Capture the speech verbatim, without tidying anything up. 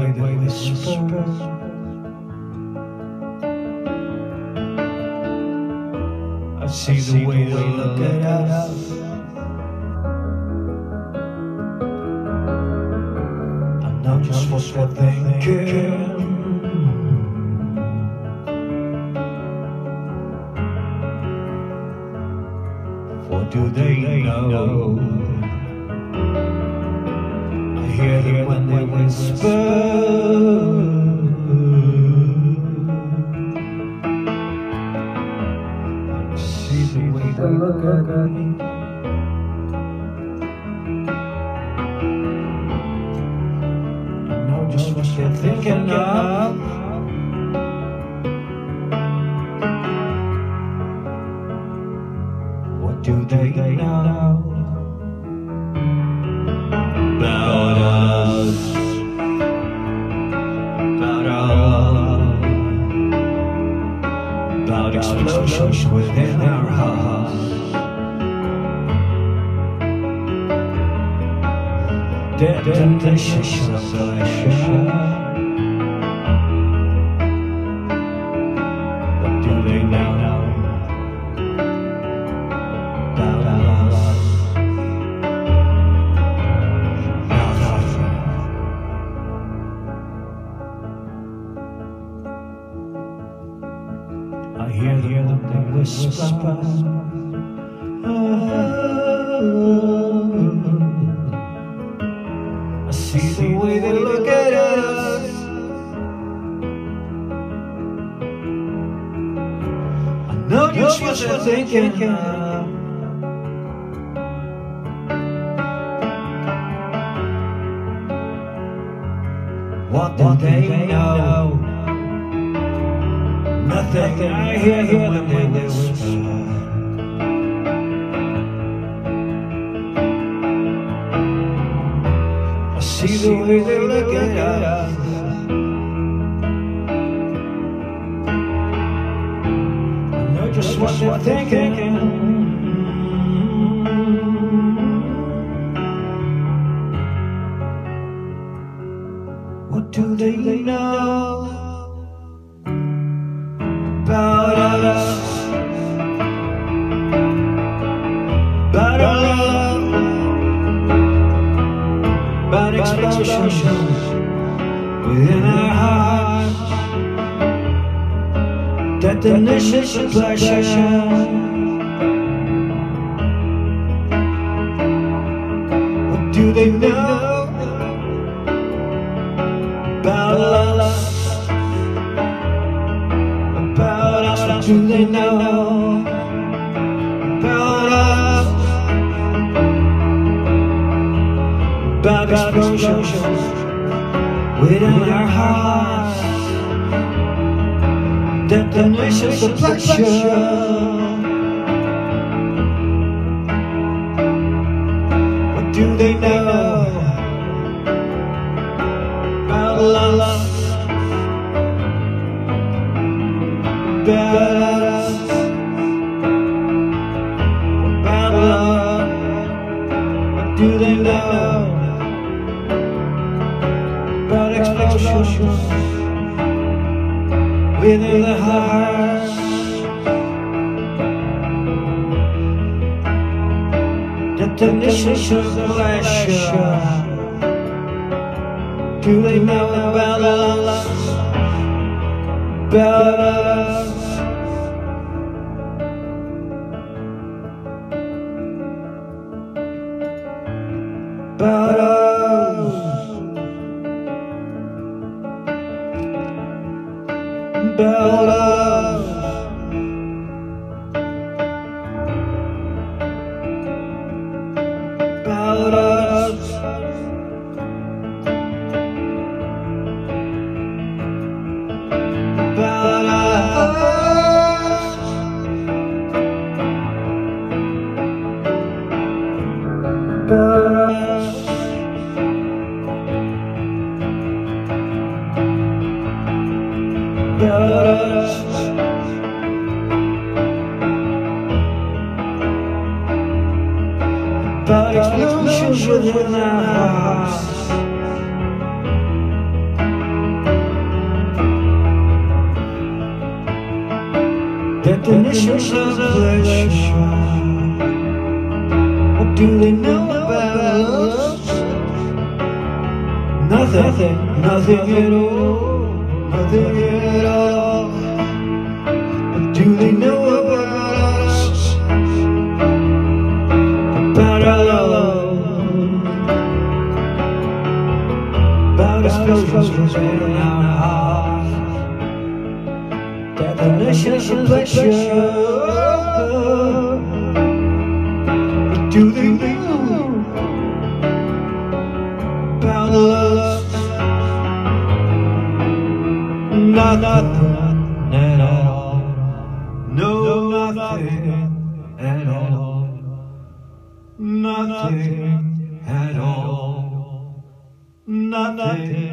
way they whisper. I see the way they look at us. I know just what they're thinking. What do they know? I hear them when they whisper. I see the way they look at me. I know just what they're thinking of. What do they know about us, about our love, about explosions within our hearts? Detonations of pleasure. What do they know? I hear them, they whisper. I see the way they look at us. I know just what they're thinking. What do they know? Nothing. I hear them when they whisper. I see the way they look at us. I know just what they're thinking. What do they know about us, about our love, about expectations within our hearts, detonations of pleasure? What do they know about us, about us? What do they know about us, about explosions within our hearts, detonations of pleasure? What do they know about love, about us, about love? What do they know about explosions within the hearts, detonations of pleasure? Do they know about us, about us? About us, about us, about us, about us, about us. About us, about explosions within our hearts, of pleasure. What do they know about us? Nothing, nothing at all, nothing at all. What do they know about us? About our love, about explosions in our hearts, definitions of pleasure. What do they know about us? Nothing at all. No, nothing at all. Nothing at all. Nothing.